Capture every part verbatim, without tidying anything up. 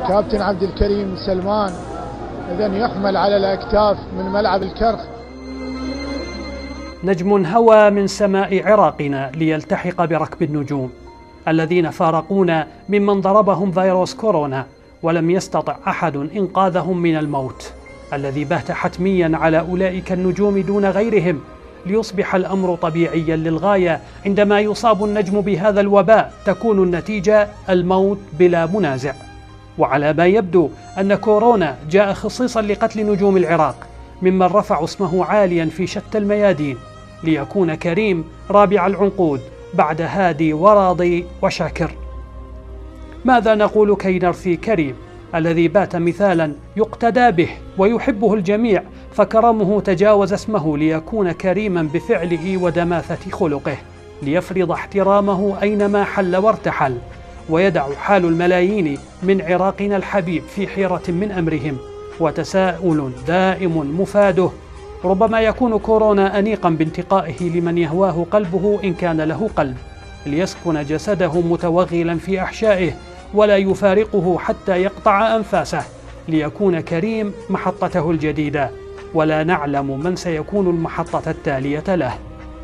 كابتن عبد الكريم سلمان إذن يحمل على الأكتاف من ملعب الكرخ. نجم هوى من سماء عراقنا ليلتحق بركب النجوم الذين فارقونا ممن ضربهم فيروس كورونا، ولم يستطع أحد إنقاذهم من الموت الذي بات حتميا على أولئك النجوم دون غيرهم، ليصبح الأمر طبيعيا للغاية. عندما يصاب النجم بهذا الوباء تكون النتيجة الموت بلا منازع. وعلى ما يبدو أن كورونا جاء خصيصا لقتل نجوم العراق ممن رفعوا اسمه عاليا في شتى الميادين، ليكون كريم رابع العنقود بعد هادي وراضي وشاكر. ماذا نقول كي نرثي كريم الذي بات مثالا يقتدى به ويحبه الجميع، فكرمه تجاوز اسمه ليكون كريما بفعله ودماثة خلقه، ليفرض احترامه أينما حل وارتحل، ويدع حال الملايين من عراقنا الحبيب في حيرة من أمرهم وتساؤل دائم مفاده. ربما يكون كورونا أنيقا بانتقائه لمن يهواه قلبه إن كان له قلب، ليسكن جسده متوغلا في أحشائه ولا يفارقه حتى يقطع أنفاسه، ليكون كريم محطته الجديدة، ولا نعلم من سيكون المحطة التالية له.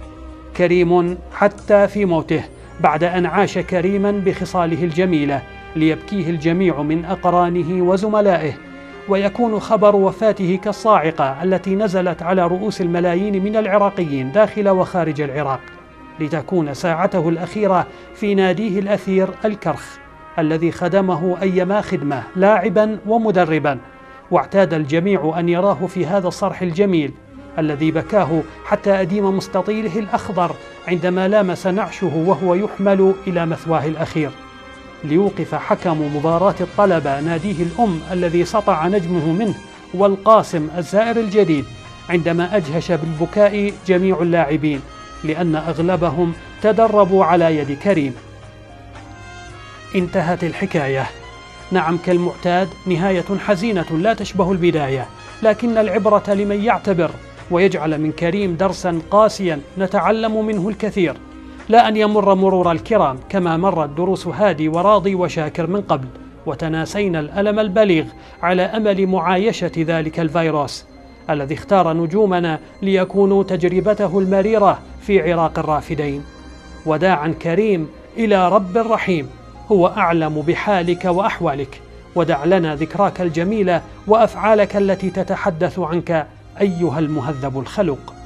كريم حتى في موته بعد أن عاش كريما بخصاله الجميلة، ليبكيه الجميع من أقرانه وزملائه، ويكون خبر وفاته كالصاعقة التي نزلت على رؤوس الملايين من العراقيين داخل وخارج العراق، لتكون ساعته الأخيرة في ناديه الأثير الكرخ الذي خدمه أيما خدمة لاعبا ومدربا، واعتاد الجميع أن يراه في هذا الصرح الجميل الذي بكاه حتى أديم مستطيله الأخضر عندما لامس نعشه وهو يحمل إلى مثواه الأخير، ليوقف حكم مباراة الطلبة ناديه الأم الذي سطع نجمه منه والقاسم الزائر الجديد، عندما أجهش بالبكاء جميع اللاعبين لأن أغلبهم تدربوا على يد كريم. انتهت الحكاية. نعم، كالمعتاد نهاية حزينة لا تشبه البداية، لكن العبرة لمن يعتبر ويجعل من كريم درسا قاسيا نتعلم منه الكثير، لا أن يمر مرور الكرام كما مرت دروس هادي وراضي وشاكر من قبل، وتناسينا الألم البليغ على أمل معايشة ذلك الفيروس الذي اختار نجومنا ليكونوا تجربته المريرة في عراق الرافدين. وداعا كريم إلى رب رحيم هو أعلم بحالك وأحوالك، ودع لنا ذكراك الجميلة وأفعالك التي تتحدث عنك أيها المهذب الخلق.